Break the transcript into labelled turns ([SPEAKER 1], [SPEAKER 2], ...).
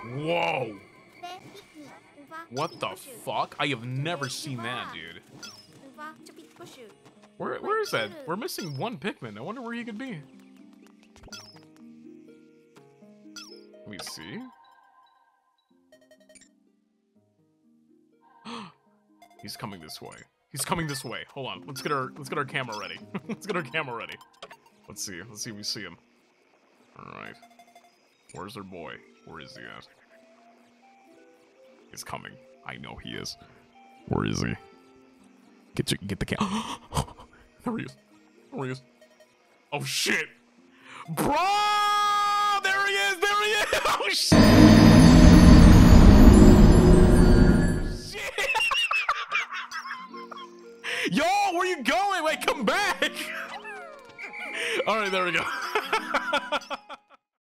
[SPEAKER 1] Whoa. What the fuck? I have never seen that, dude. Where is that? We're missing one Pikmin. I wonder where he could be. Let me see. He's coming this way. He's coming this way. Hold on. Let's get our camera ready. Let's get our camera ready. Let's see. Let's see if we see him. Alright. Where's our boy? Where is he at? He's coming. I know he is. Where is he? Get the camera. There he is. There he is. Oh shit! Bro! There he is! There he is! Oh shit! Shit! Yo, where you going? Wait, come back! Alright, there we go.